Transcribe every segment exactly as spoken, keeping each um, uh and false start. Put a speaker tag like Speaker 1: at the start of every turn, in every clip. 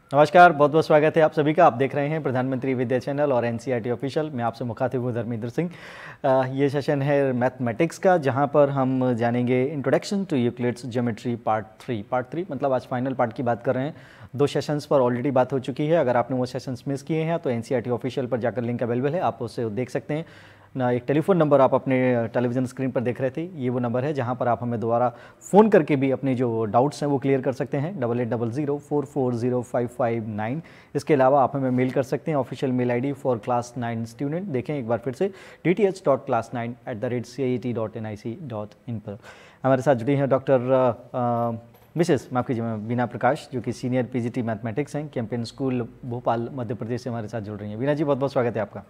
Speaker 1: नमस्कार, बहुत बहुत स्वागत है आप सभी का। आप देख रहे हैं प्रधानमंत्री विद्या चैनल और एनसीईआरटी ऑफिशियल। मैं आपसे मुखातिब हूँ धर्मेंद्र सिंह। ये सेशन है मैथमेटिक्स का, जहाँ पर हम जानेंगे introduction to Euclid's geometry part three. Part three मतलब आज फाइनल पार्ट की बात कर रहे हैं। दो सेशंस पर ऑलरेडी बात हो चुकी है। अगर आपने वो सेशंस मिस किए हैं तो एनसीईआरटी ऑफिशियल पर जाकर लिंक अवेलेबल है, आप उसे देख सकते हैं ना। एक टेलीफोन नंबर आप अपने टेलीविज़न स्क्रीन पर देख रहे थे, ये वो नंबर है जहां पर आप हमें दोबारा फ़ोन करके भी अपने जो डाउट्स हैं वो क्लियर कर सकते हैं। Double eight double zero four four zero five five nine. इसके अलावा आप हमें मेल कर सकते हैं official mail ID for class nine student. देखें एक बार फिर से, D T H dot class nine at the rate C I T dot N I C dot in पर। हमारे साथ जुड़ी हैं डॉक्टर मिसेस माफ़ कीजिए बीना प्रकाश, जो कि सीनियर पीजीटी मैथमेटिक्स हैं, कैंपियन स्कूल भोपाल मध्य प्रदेश से हमारे साथ जुड़ रही हैं। बीना जी, बहुत बहुत स्वागत है आपका।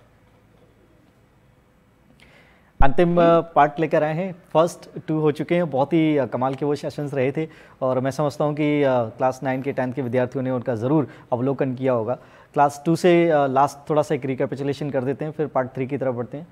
Speaker 1: अंतिम पार्ट लेकर आए हैं, फर्स्ट टू हो चुके हैं। बहुत ही कमाल के वो सेशंस रहे थे और मैं समझता हूं कि क्लास नाइन के टेंथ के विद्यार्थियों ने उनका ज़रूर अवलोकन किया होगा। क्लास टू से लास्ट थोड़ा सा एक रिकैपिचुलेशन कर देते हैं, फिर पार्ट थ्री की तरफ बढ़ते हैं।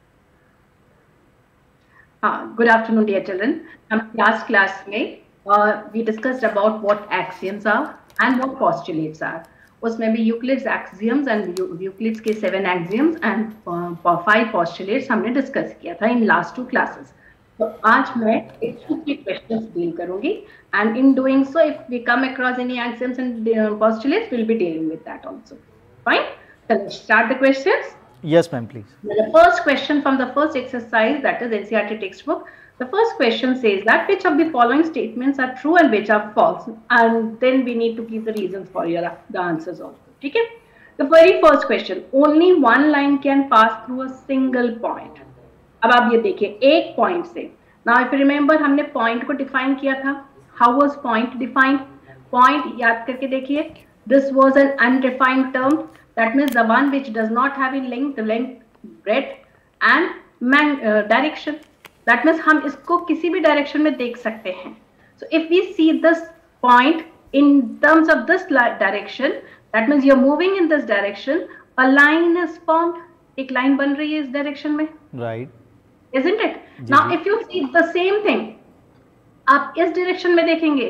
Speaker 2: हाँ, गुड आफ्टरनून डियर चिल्ड्रन। हम लास्ट क्लास में we discussed about what axioms are and what postulates are. उसमें भी यूक्लिड्स एक्सियम्स एंड यूक्लिड्स के seven axioms and five postulates हमने डिस्कस किया था इन लास्ट टू क्लासेस। तो आज मैं एक के क्वेश्चंस डील करूंगी and in doing so if we come across any axioms and postulates we will be dealing with that also. Fine, so let's start the questions.
Speaker 1: Yes ma'am, please.
Speaker 2: The first question from the first exercise, that is N C E R T textbook. The first question says that which of the following statements are true and which are false, and then we need to give the reasons for your the answers also. Okay? The very first question, only one line can pass through a single point. अब आप ये देखिए, एक point से, now if you remember हमने point को define किया था. How was point defined? Point याद करके देखिए, this was an undefined term. That means the one which does not have a length, length, breadth and man, uh, direction. That means हम इसको किसी भी डायरेक्शन में देख सकते हैं. So if we see this point in terms of this direction, that means you're moving in this direction. A line is formed. एक line बन रही है इस डायरेक्शन में.
Speaker 1: Right.
Speaker 2: Isn't it? Now if you see the same thing, आप इस direction में देखेंगे.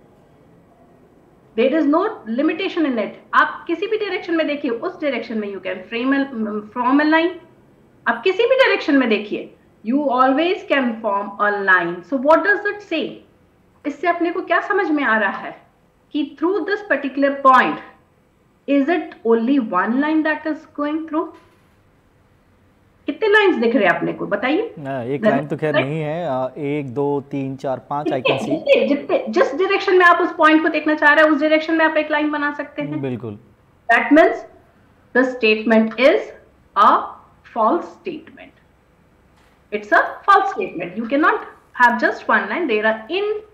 Speaker 2: There is no limitation in it. आप किसी भी डायरेक्शन में देखिए, उस डायरेक्शन में you can frame a, form a line. आप किसी भी डायरेक्शन में देखिए, you always can form a line. So what does it say? इससे अपने को क्या समझ में आ रहा है कि through this particular point, is it only one line that is going through? कितने लाइंस दिख रहे हैं अपने को बताइए?
Speaker 1: एक लाइन तो खैर नहीं है, एक दो तीन चार पांच आई कैन सी।
Speaker 2: जितने जिस डायरेक्शन में आप उस पॉइंट को देखना चाह रहे हैं उस डायरेक्शन में आप एक लाइन बना सकते हैं।
Speaker 1: बिल्कुल।
Speaker 2: That means the statement is a false statement. It's a false statement. You can not have just one line, there are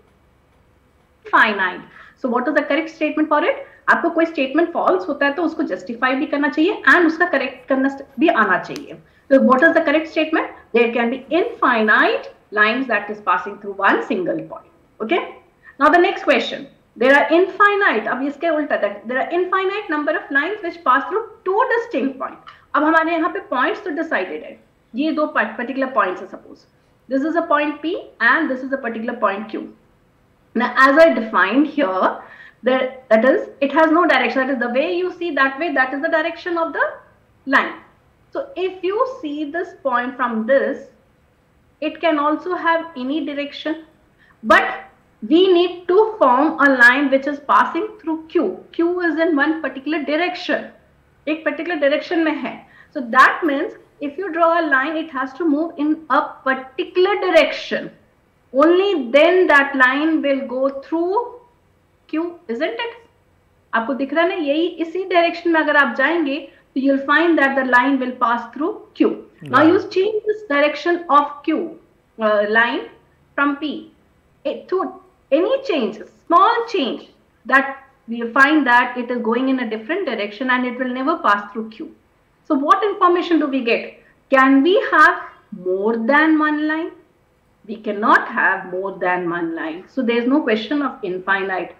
Speaker 2: infinite. So what is the correct statement for it? आपको कोई statement false होता है तो उसको justify भी करना चाहिए and उसका करेक्ट करना भी आना चाहिए। So what is the correct statement? There can be infinite lines that is passing through one single point. Okay? Now the next question. There are infinite, अब इसके उल्टा, that there are infinite number of lines which pass through two distinct points. अब हमारे यहाँ पे points तो decided है. ये दो particular points है suppose. This is a point P and this is a particular point Q. Now as I defined here, there, that is, it has no direction. That is the way you see that way, that is the direction of the line. So if you see this point from this, it can also have any direction, but we need to form a line which is passing through Q. Q is in one particular direction. एक particular direction में है. So that means if you draw a line, it has to move in a particular direction. Only then that line will go through Q, isn't it? आपको दिख रहा है ना, यही इसी डायरेक्शन में अगर आप जाएंगे so you'll find that the line will pass through Q. Right. Now you change this direction of Q uh, line from P. It, to any change, small change, that we'll find that it is going in a different direction and it will never pass through Q. So what information do we get? Can we have more than one line? We cannot have more than one line. So there is no question of infinite.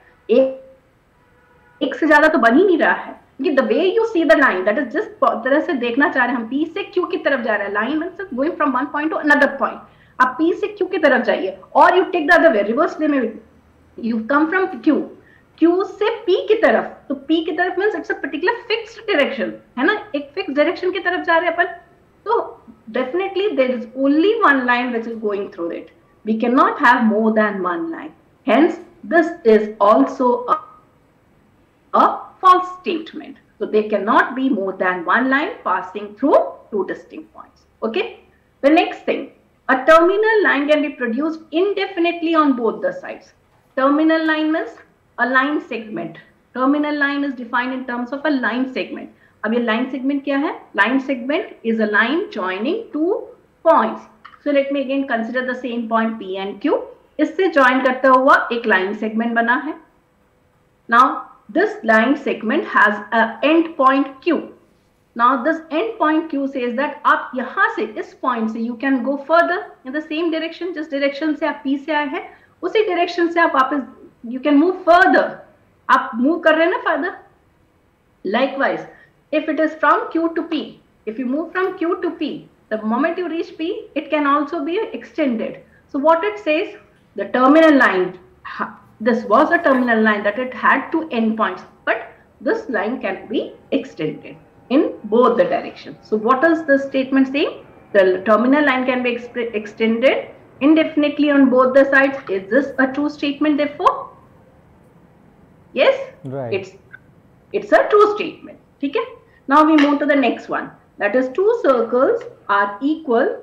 Speaker 2: एक एक से ज्यादा तो बन ही नहीं रहा है। The way you see the line, that is जिस तरह से देखना चाह रहे हैं हम, P से Q की तरफ जा रहे हैं, line means going from one point to another point. आप P से Q की तरफ जाइए और you take the other way, reverse way में, you come from Q, Q से P की तरफ, तो P की तरफ means it's a particular fixed direction, है ना, एक फिक्स डायरेक्शन की तरफ जा रहे हैं अपन, तो definitely there is only one line which is going through it. We can not have more than one line. Hence this is also a a false statement. So there cannot be more than one line passing through two distinct points. Okay. The next thing, a terminal line can be produced indefinitely on both the sides. Terminal line means a line segment. Terminal line is defined in terms of a line segment. अब ये line segment क्या है? Line segment is a line joining two points. So let me again consider the same point P and Q. इससे join करता हुआ एक line segment बना है. Now this line segment has a end point Q. Now this end point Q says that आप यहाँ से इस point से you can go further in the same direction. जिस direction से आप P से आए हैं उसी direction से आप वापस you can move further. आप move कर रहे हैं ना further. Likewise, if it is from Q to P, if you move from Q to P, the moment you reach P, it can also be extended. So what it says, the terminal line, this was a terminal line that it had two endpoints, but this line can be extended in both the directions. So what does the statement say? The terminal line can be extended indefinitely on both the sides. Is this a true statement therefore? Yes?
Speaker 1: Right.
Speaker 2: It's, it's a true statement. Okay? Now we move to the next one. That is, two circles are equal.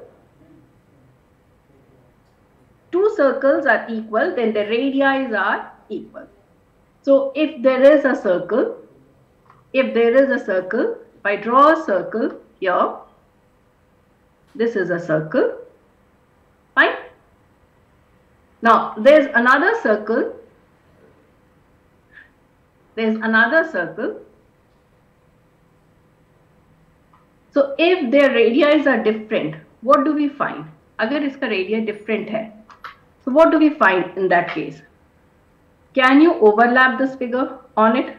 Speaker 2: Two circles are equal, then the radii are equal. So if there is a circle, if there is a circle, if I draw a circle here, this is a circle, fine. Now there's another circle, there's another circle. So if their radii are different, what do we find? अगर इसका radii different है, so what do we find in that case? Can you overlap this figure on it?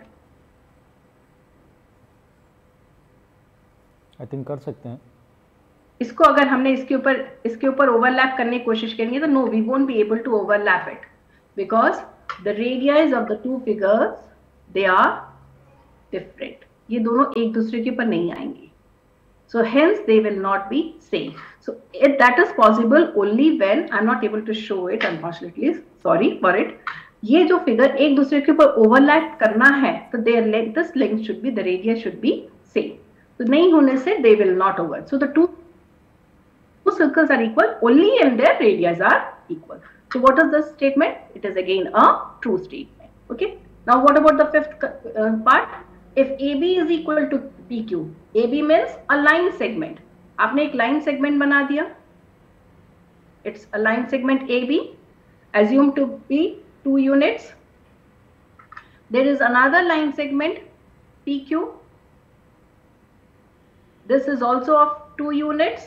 Speaker 1: I think कर सकते हैं.
Speaker 2: इसको अगर हमने इसके ऊपर इसके ऊपर ओवरलैप करने की कोशिश करेंगे तो no, we won't be able to overlap it because the radii of the two figures, they are different. ये दोनों एक दूसरे के ऊपर नहीं आएंगे. So hence they will not be same. So it, that is possible only when I'm not able to show it, unfortunately. Sorry for it. ये जो फिगर एक दूसरे के ऊपर ओवरलैप करना है तो their length, this length should be, the radii should be same. तो नहीं होने से they will not over. So the two, two circles are equal only and their radii are equal. So what is this statement? It is again a true statement. Okay. Now what about the fifth uh, part? If A B is equal to P Q, A B means a line segment. आपने एक line segment बना दिया. It's a line segment A B, assumed to be two units. There is another line segment P Q. This is also of two units.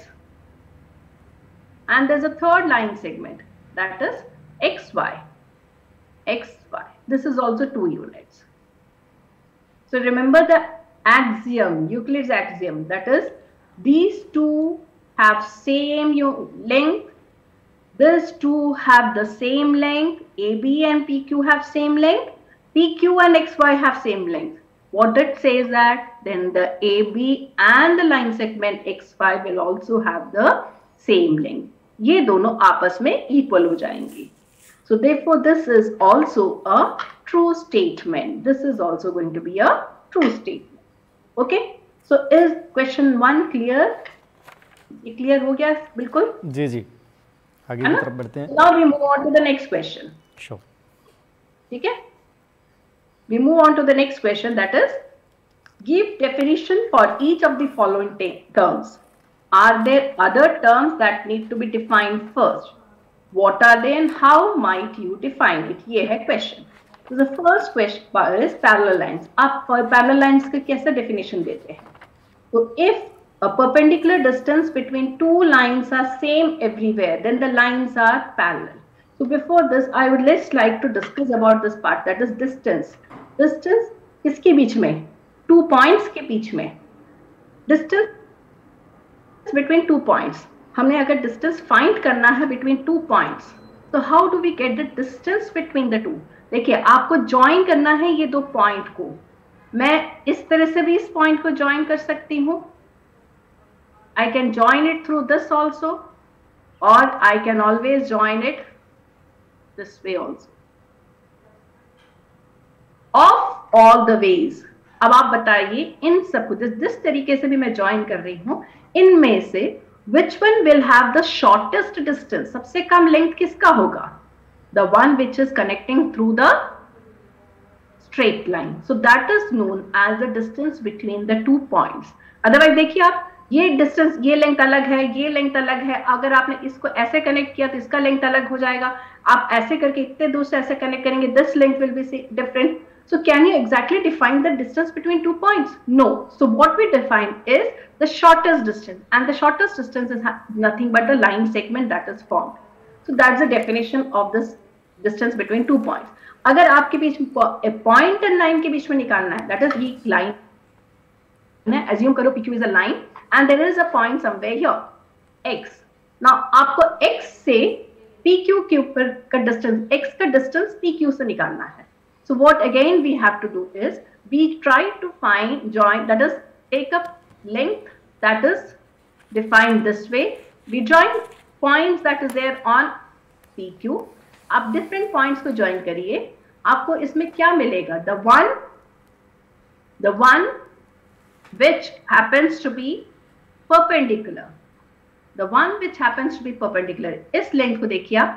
Speaker 2: And there's a third line segment, that is X Y. X Y. This is also two units. So remember the axiom, Euclid's axiom, that is these two have same length, these two have the same length, A B and P Q have same length, P Q and X Y have same length. What it says that then the A B and the line segment X Y will also have the same length. ये दोनों आपस में equal हो जाएंगी. So therefore this is also a true statement. This is also going to be a true statement. Okay. So is question one clear? ये clear हो गया बिल्कुल?
Speaker 1: जी जी. आगे की तरफ बढ़ते हैं.
Speaker 2: Now we move on to the next question.
Speaker 1: Sure.
Speaker 2: ठीक है? We move on to the next question, that is, give definition for each of the following terms. Are there other terms that need to be defined first? What are they and how might you define it? ये है question. So the first question is parallel lines. आप parallel lines का कैसा definition देते हैं? So if a perpendicular distance between two lines are same everywhere, then the lines are parallel. So before this, I would just like to discuss about this part, that is distance. Distance किसके बीच में? Two points के बीच में. Distance between two points. हमने अगर distance find करना है between two points, so how do we get the distance between the two? देखिए आपको ज्वाइन करना है ये दो पॉइंट को, मैं इस तरह से भी इस पॉइंट को ज्वाइन कर सकती हूं, I can join it through this also, or I can always join it this way also. Of all the ways, अब आप बताइए इन सब को जिस जिस तरीके से भी मैं ज्वाइन कर रही हूं, इनमें से which one will have the shortest distance, सबसे कम लेंथ किसका होगा? The one which is connecting through the straight line. So that is known as the distance between the two points. Otherwise देखिए आप, ये डिस्टेंस, ये लेंथ अलग है, ये लेंथ अलग है, अगर आपने इसको ऐसे कनेक्ट किया तो इसका लेंथ अलग हो जाएगा, आप ऐसे करके इतने दूर से ऐसे कनेक्ट करेंगे, this length will be different. So can you exactly define the distance between two points? No. So what we define is the shortest distance, and the shortest distance is nothing but the line segment that is formed. So that's the definition of this distance between two points. अगर आपके बीच point and line के बीच में निकालना है, that is ये line है, assume करो P Q is a line and there is a point somewhere here, x. Now आपको x से P Q के ऊपर का डिस्टेंस, x का डिस्टेंस P Q से निकालना है. So what again we have to do is we try to find join, that is take up length that is defined this way. We join points that is there on P Q. आप different points को join करिए, आपको इसमें क्या मिलेगा? The one, the one which happens to be perpendicular. The one which happens to be perpendicular. इस length को देखिए आप,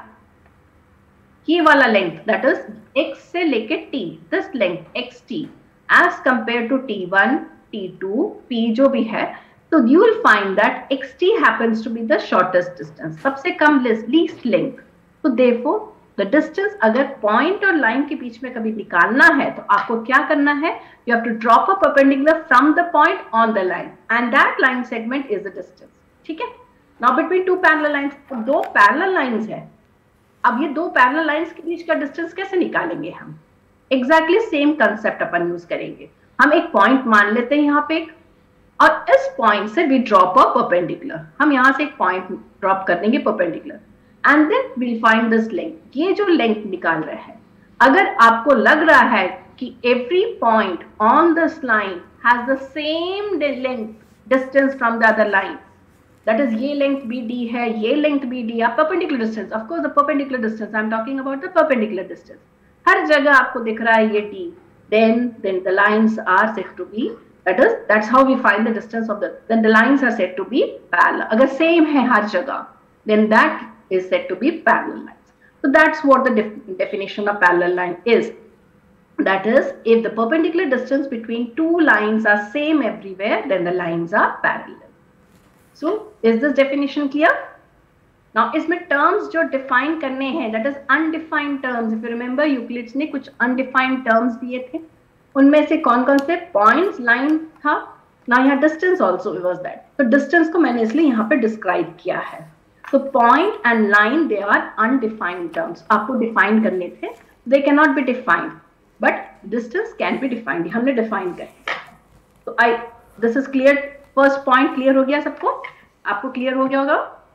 Speaker 2: ये वाला length that is x से लेके t, this length xt as compared to T one, T two, P जो भी है, तो you will find that xt happens to be the shortest distance, सबसे कम least length. तो therefore the distance अगर point और line के बीच में कभी निकालना है तो आपको क्या करना है? You have to drop a perpendicular from the point on the line, and that line segment is the distance. ठीक है? Now between two parallel lines, तो दो parallel lines है. अब ये दो पैरेलल लाइंस के बीच का डिस्टेंस कैसे निकालेंगे हम? एग्जैक्टली सेम कंसेप्ट अपन यूज करेंगे. हम एक पॉइंट मान लेते हैं यहाँ पे एक, और इस पॉइंट से वी ड्रॉप अ परपेंडिकुलर. हम यहाँ से एक पॉइंट ड्रॉप कर देंगे perpendicular, and then we find this length. ये जो लेंथ निकाल रहे हैं, अगर आपको लग रहा है कि every point on this line has the same length distance from the other line, that is ये length B D है, ये length B D है, perpendicular distance, of course the perpendicular distance, I am talking about the perpendicular distance. हर जगह आपको दिख रहा है ये D, then then the lines are said to be, that is that's how we find the distance of the, then the lines are said to be parallel. अगर same है हर जगह, then that is said to be parallel lines. So that's what the def definition of parallel line is. That is, if the perpendicular distance between two lines are same everywhere, then the lines are parallel. So is this definition clear? Now इसमें terms जो define करने हैं, that is undefined terms. If you remember, Euclids ने कुछ undefined terms दिए थे. उनमें से कौन कौन से? Points, line था. Now यहाँ distance also was that. तो distance को मैंने इसलिए यहाँ पे describe किया है. So point and line, they are undefined terms. आपको define करने थे. They cannot be defined, but distance can be defined. हमने define करे. So I, this is clear. First point clear हो गया सबको? आपको क्लियर हो गया होगा?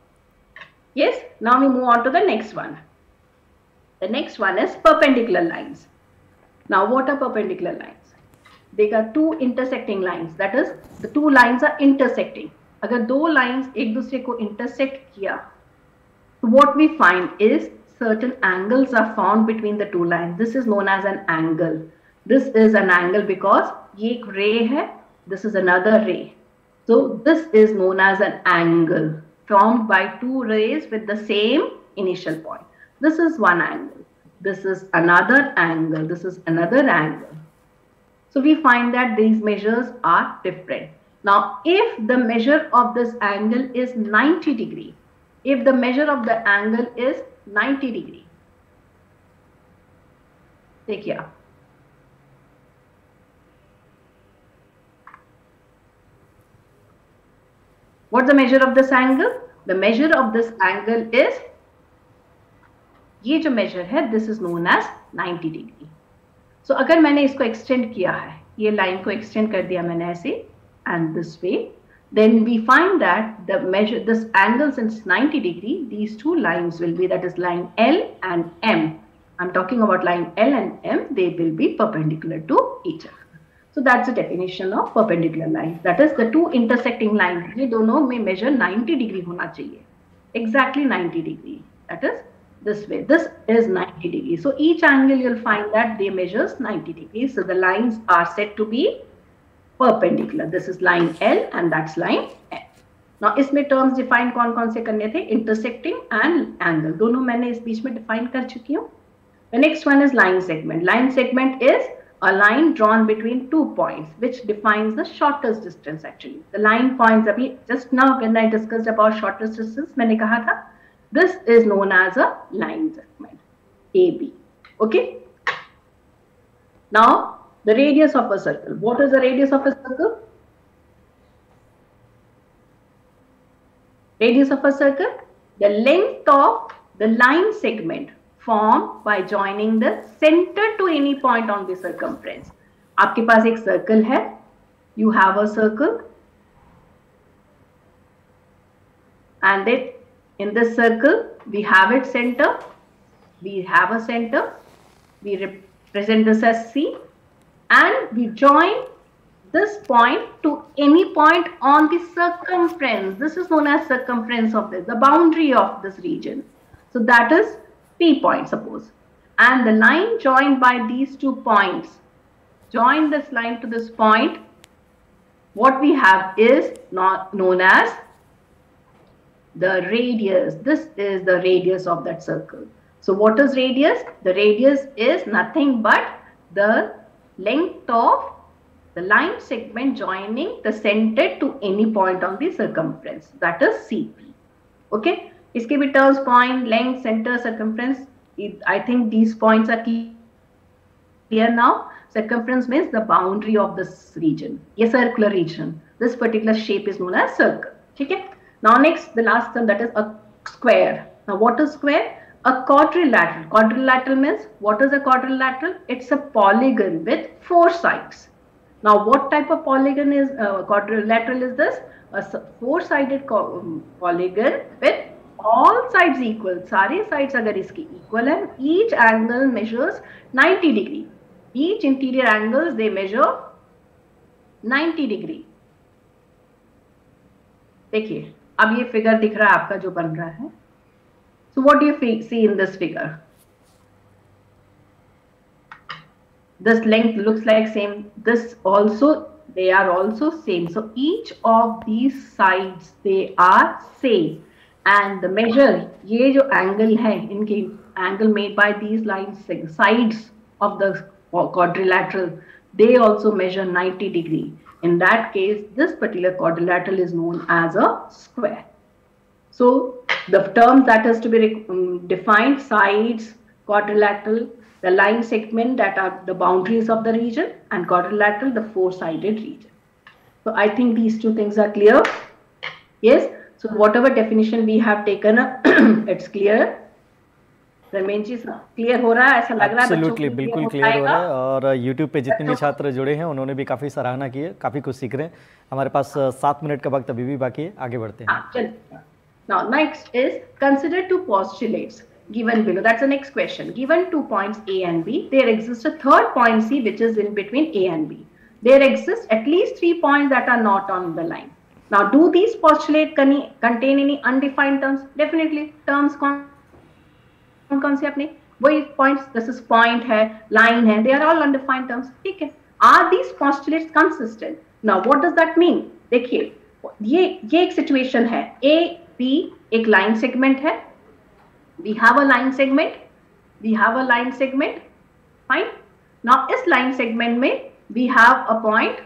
Speaker 2: Yes. Now we move on to the next one. The next one is perpendicular lines. Now what are perpendicular lines? They are two intersecting lines, that is the two lines are intersecting. अगर दो lines एक दूसरे को intersect किया, तो what we find is certain angles are found between the two lines. This is known as an angle. This is an angle because ये एक ray है, this is another ray. So this is known as an angle formed by two rays with the same initial point. This is one angle. This is another angle. This is another angle. So we find that these measures are different. Now, if the measure of this angle is ninety degree, if the measure of the angle is ninety degree, देखिए आप, what's the measure of this angle? The measure of this angle is, ये जो measure है, this is known as ninety degree. So अगर मैंने इसको extend किया है, ये line को extend कर दिया मैंने ऐसे and this way, then we find that the measure, this angle since ninety degree, these two lines will be, that is line L and M. I'm talking about line L and M, they will be perpendicular to each other. So that's the definition of perpendicular line. That is the two intersecting lines. ये दोनों में measure ninety degree होना चाहिए. Exactly ninety degree. That is this way. This is ninety degree. So each angle you'll find that they measures ninety degrees. So the lines are said to be perpendicular. This is line L and that's line M. Now इसमें terms define कौन कौन से करने थे? Intersecting and angle. दोनों मैंने इस बीच में define कर चुकी हूँ. The next one is line segment. Line segment is a line drawn between two points which defines the shortest distance actually. The line points, abhi, just now when I discussed about shortest distance, मैंने कहा था, this is known as a line segment, A B. Okay? Now, the radius of a circle. What is the radius of a circle? Radius of a circle? The length of the line segment formed by joining the center to any point on the circumference. आपके पास एक circle है, you have a circle, and then in this circle we have its center, we have a center, we represent this as C, and we join this point to any point on the circumference. This is known as circumference of this, the boundary of this region. So that is P point, suppose, and the line joined by these two points, join this line to this point, what we have is not known as the radius. This is the radius of that circle. So what is radius? The radius is nothing but the length of the line segment joining the center to any point on the circumference. That is C P. Okay. इसके भी terms point, length, center, circumference. It, I think these points are clear now. Circumference means the boundary of this region. A circular region. This particular shape is known as circle. Okay. Now next, the last term, that is a square. Now what is square? A quadrilateral. Quadrilateral means, what is a quadrilateral? It's a polygon with four sides. Now what type of polygon is uh, quadrilateral is this? A four-sided polygon with all sides equal. सारे sides अगर इसके equal हैं, each angle measures ninety degree. Each interior angles they measure ninety degree. देखिए, अब ये figure दिख रहा है आपका जो बन रहा है. So what do you see in this figure? This length looks like same. This also, they are also same. So each of these sides they are same. And the measure, ये जो angle है, इनके angle made by these lines, sides of the quadrilateral, they also measure ninety degree. In that case, this particular quadrilateral is known as a square. So the terms that has to be um, defined, sides, quadrilateral, the line segment that are the boundaries of the region, and quadrilateral, the four-sided region. So I think these two things are clear. Yes. So whatever definition we have taken up, it's clear. Ramesh ji clear हो रहा है, ऐसा लग रहा है
Speaker 1: Absolutely, बिल्कुल clear हो रहा है. और YouTube पे जितने भी छात्र जुड़े हैं उन्होंने भी काफी सराहना की है, काफी कुछ सीख रहे हैं. हमारे पास सात मिनट का वक्त अभी भी बाकी है, आगे बढ़ते हैं.
Speaker 2: Now next is consider two postulates given below. That's the next question. Given two points A and B, there exists a third point C which is in between A and B. There exist at least three points that are not on the line. Now, do these postulates contain any undefined terms? Definitely, terms कौन कौन से अपने वही points. This is point है, line है. They are all undefined terms. ठीक है. Are these postulates consistent? Now, what does that mean? देखिए, ये ये एक situation है. A, B एक line segment है. We have a line segment. We have a line segment. Fine. Now, इस line segment में we have a point.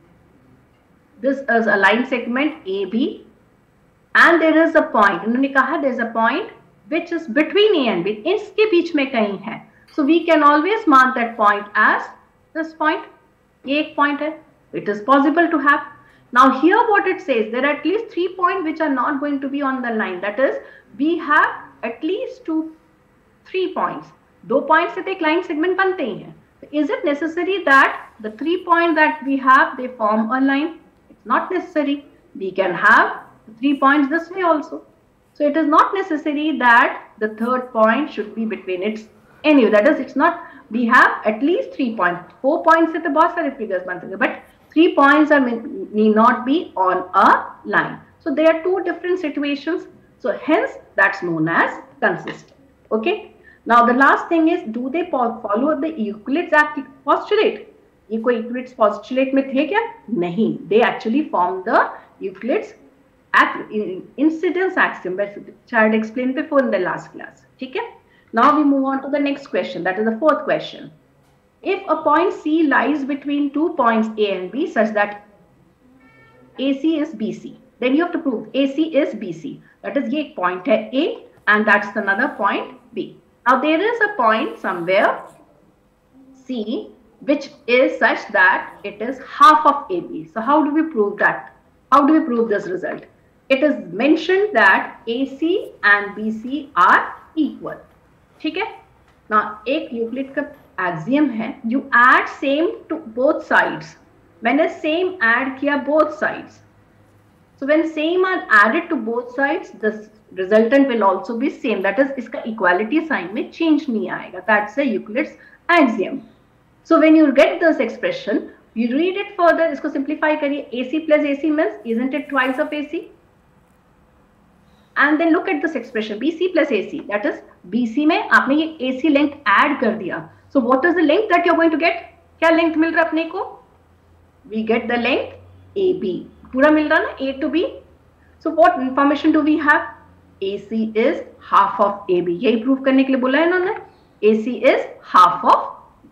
Speaker 2: This is a line segment A B, and there is a point. उन्होंने कहा there is a point which is between A and B. इसके बीच में कहीं है. So we can always mark that point as this point. ये एक point है. It is possible to have. Now here what it says, there are at least three points which are not going to be on the line. That is, we have at least two, three points. दो points से तो एक line segment बनते ही हैं. Is it necessary that the three points that we have they form a line? Not necessary. We can have three points this way also. So it is not necessary that the third point should be between its Anyway, that is, it's not, we have at least three points. Four points से तो बहुत सारे figures बन सकते हैं, but three points are need not be on a line. So there are two different situations. So hence that's known as consistent. Okay. Now the last thing is, do they follow the Euclid's postulate? ये कोई Euclid's postulate में थे क्या? नहीं. They actually form the Euclid's incidence axiom, which I had explained before in the last class. ठीक है? Now we move on to the next question. That is the fourth question. If a point C lies between two points A and B such that A C is B C, then you have to prove A C is B C. That is, ये एक point है A and that's another point B. Now there is a point somewhere C which is such that it is half of A B. So how do we prove that? How do we prove this result? It is mentioned that A C and B C are equal. ठीक है? Now एक Euclid का axiom है, you add same to both sides. मैंने same add किया both sides. So when same are added to both sides, the resultant will also be same. That is, इसका equality sign में change नहीं आएगा. That's a Euclid's axiom. So when you get this expression, you read it further. इसको simplify करिए. A C plus A C means, isn't it twice of A C? And then look at this expression, B C plus A C. That is, B C में आपने ये A C length add कर दिया. So what is the length that you're going to get? क्या length मिल रहा अपने को? We get the length A B. पूरा मिल रहा ना, A to B. So what information do we have? A C is half of A B. यही prove करने के लिए बोला है इन्होंने. A C is half of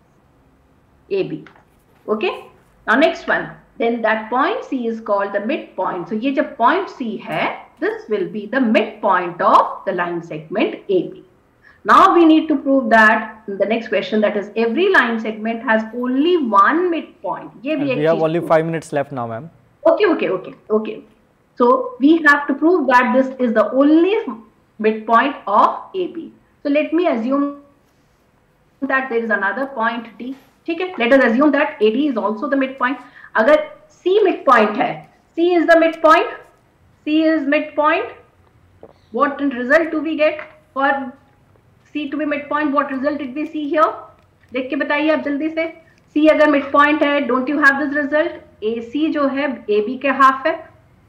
Speaker 2: A B. Okay. Now next one. Then that point C is called the midpoint. So ये जब point C है, this will be the midpoint of the line segment A B. Now we need to prove that in the next question, that is, every line segment has only one midpoint. ये भी एक
Speaker 1: we have only five minutes left now, ma'am.
Speaker 2: Okay, okay, okay, okay. So we have to prove that this is the only midpoint of A B. So let me assume that there is another point D. ठीक है? Let us assume that A D is also the midpoint. अगर C midpoint है, C is the midpoint. C is midpoint. What result do we get for C to be midpoint? What result did we see here? देख के बताइए आप जल्दी से. C अगर midpoint है, don't you have this result? A C जो है A B के half है.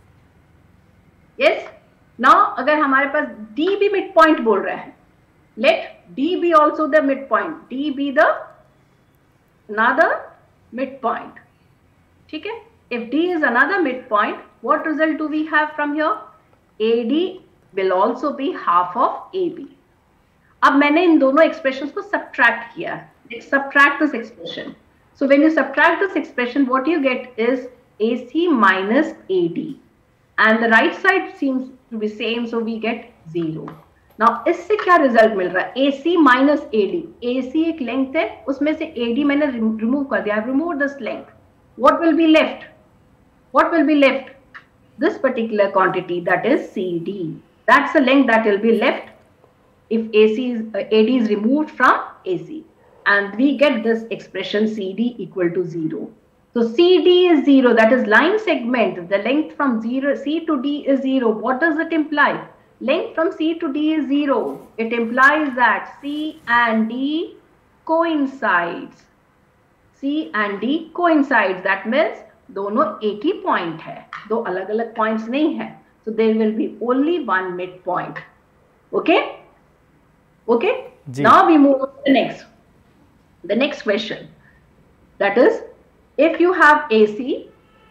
Speaker 2: Yes. Now अगर हमारे पास D भी midpoint बोल रहा है, let D be also the midpoint. D be the another midpoint. ठीक है? If D is another midpoint, what result do we have from here? A D will also be half of A B. अब मैंने इन दोनों expressions को subtract किया. Let's subtract this expression. So when you subtract this expression, what you get is A C minus A D. And the right side seems to be same, so we get zero. Now इससे क्या result मिल रहा है? A C minus A D. A C एक length है, उसमें से A D मैंने remove कर दिया. I've removed this length. What will be left? What will be left? This particular quantity, that is C D. That's the length that will be left if A C is, uh, A D is removed from A C. And we get this expression C D equal to zero. So C D is zero, that is line segment. The length from zero, C to D is zero. What does it imply? Length from C to D is zero. It implies that C and D coincides. C and D coincides. That means दोनों एक ही point है, दो अलग अलग points नहीं है. So there will be only one midpoint. Okay? Okay? Ji. Now we move on to the next. The next question. That is, if you have A C,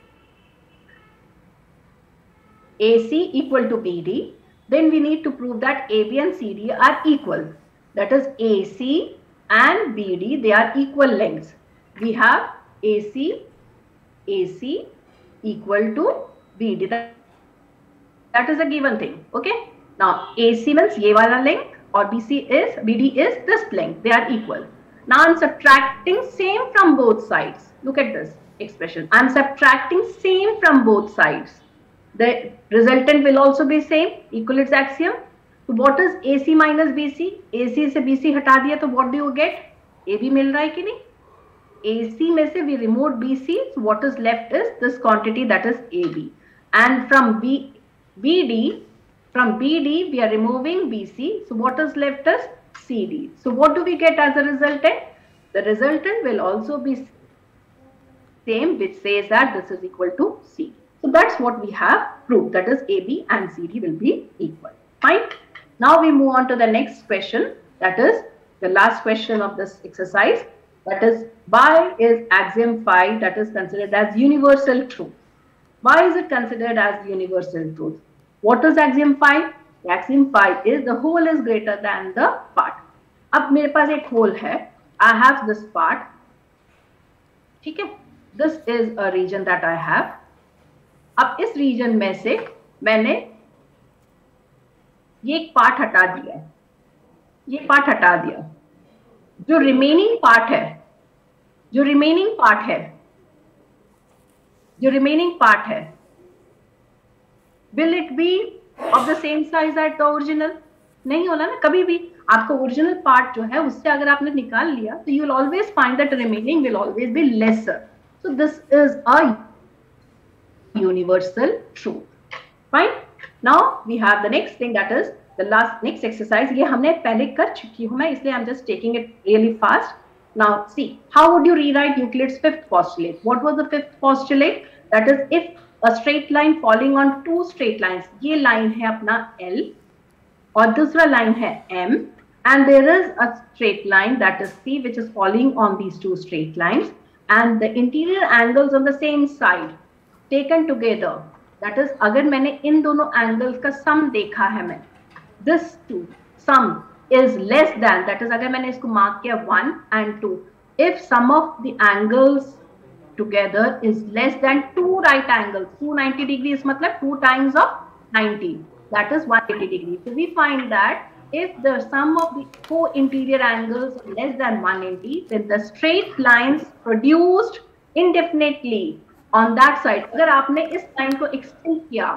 Speaker 2: A C equal to B D, then we need to prove that A B and C D are equal. That is, A C and B D, they are equal lengths. We have A C, A C equal to B D. That, that is a given thing. Okay. Now A C means ये वाला length or B C is B D is this length. They are equal. Now I'm subtracting same from both sides. Look at this expression. I'm subtracting same from both sides. The resultant will also be same. Euclid's axiom. So what is A C minus B C? A C से B C हटा दिया तो what do you get? A B मिल रहा है कि नहीं? A C में से we removed B C. So what is left is this quantity, that is A B. And from B, B D, from B D we are removing B C. So what is left is C D. So what do we get as a resultant? The resultant will also be same, which says that this is equal to C D. So that's what we have proved, that is A B and C D will be equal. Fine. Now we move on to the next question, that is the last question of this exercise, that is why is axiom five, that is considered as universal truth. Why is it considered as universal truth? What is axiom five? The axiom five is the whole is greater than the part. अब मेरे पास एक whole है, I have this part, ठीक है, this is a region that I have. अब इस region में से मैंने ये एक पार्ट हटा दिया है, ये पार्ट हटा दिया, जो रिमेनिंग पार्ट है, जो रिमेनिंग पार्ट है, जो रिमेनिंग पार्ट है, will it be of the same size as the original? नहीं होला ना, कभी भी आपका ओरिजिनल पार्ट जो है उससे अगर आपने निकाल लिया तो you will always find that remaining will always be lesser. So this is a universal truth. Fine. Now we have the next thing, that is the last next exercise. ये हमने पहले कर चुकी हूँ मैं, इसलिए I'm just taking it really fast. Now see, how would you rewrite Euclid's fifth postulate? What was the fifth postulate? That is, if a straight line falling on two straight lines, ये line है अपना L और दूसरा line है M, and there is a straight line that is C which is falling on these two straight lines, and the interior angles on the same side taken together, that is अगर मैंने इन दोनों angles का sum देखा है मैं, this two sum is less than, that is अगर मैंने इसको mark किया one and two, if sum of the angles together is less than two right angles, two ninety degrees मतलब two times of ninety, that is one eighty degrees. So we find that if the sum of the co-interior angles is less than one eighty, then the straight lines produced indefinitely on that side. अगर आपने इस line को extend किया,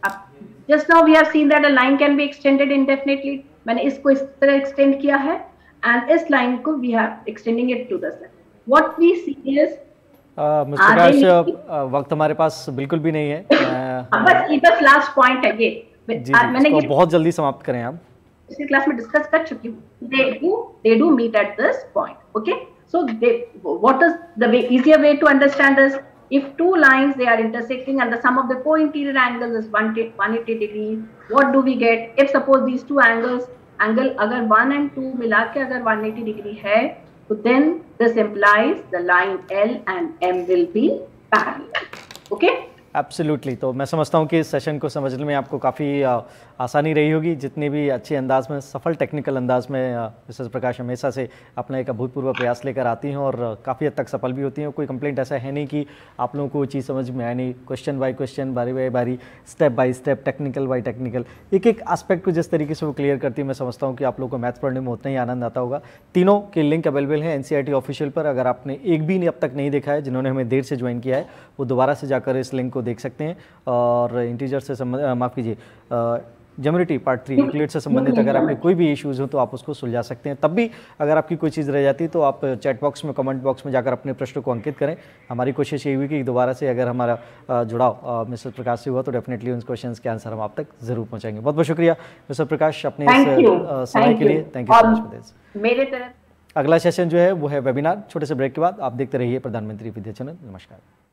Speaker 2: just now we have seen that a line can be extended indefinitely. मैंने इसको इस तरह extend किया है, and इस line को we are extending it to the side. What we see is
Speaker 1: mister Prakash, वक्त हमारे पास बिल्कुल भी नहीं है,
Speaker 2: बस ये बस लास्ट पॉइंट है ये,
Speaker 1: जी, मैंने ये बहुत जल्दी समाप्त करें आप,
Speaker 2: इसी क्लास में डिस्कस कर चुकी हूँ. they do they do meet at this point. Okay, so they, what is the way, easier way to understand this? If two lines they are intersecting and the sum of the co-interior angles is one eighty degree, what do we get? If suppose these two angles, angle अगर one and two मिला के अगर one eighty degree है, so then this implies the line L and M will be parallel. Okay?
Speaker 1: Absolutely. तो मैं समझता हूँ कि इस सेशन को समझने में आपको काफ़ी आसानी रही होगी, जितनी भी अच्छे अंदाज में, सफल टेक्निकल अंदाज में मिसेस प्रकाश हमेशा से अपना एक अभूतपूर्व प्रयास लेकर आती हैं और काफ़ी हद तक सफल भी होती हैं. कोई कंप्लेंट ऐसा है नहीं कि आप लोगों को वो चीज़ समझ में आए नहीं. क्वेश्चन बाय क्वेश्चन, बारी बाय बारी, step by step, technical by technical, एक एक एस्पेक्ट को जिस तरीके से वो क्लियर करती है, मैं समझता हूँ कि आप लोगों को मैथ पढ़ने में उतना ही आनंद आता होगा. तीनों के लिंक अवेलेबल हैं एनसीईआरटी ऑफिशियल पर. अगर आपने एक भी अब तक नहीं देखा है, जिन्होंने हमें देर से ज्वाइन किया है, वो दोबारा से जाकर इस लिंक को देख सकते हैं. और इंटीजर से संबंधित, माफ़ कीजिए, ज्योमेट्री पार्ट थ्री, यूक्लिड से संबंधित अगर आपके कोई भी इश्यूज़ हो तो आप उसको सुलझा सकते हैं. तब भी अगर आपकी कोई चीज़ रह जाती है तो आप चैट बॉक्स में, कमेंट बॉक्स में जाकर अपने प्रश्न को अंकित करें. हमारी कोशिश ये हुई कि दोबारा से अगर हमारा जुड़ाव मिस्टर प्रकाश से हुआ तो डेफिनेटली उन क्वेश्चंस के आंसर हम आप तक ज़रूर पहुँचाएंगे. बहुत बहुत शुक्रिया मिस्टर प्रकाश अपने इस समय के लिए. Thank you so much.
Speaker 2: मेरे तरफ
Speaker 1: अगला सेशन जो है वो है वेबिनार. छोटे से ब्रेक के बाद आप देखते रहिए प्रधानमंत्री विद्या चैनल. नमस्कार.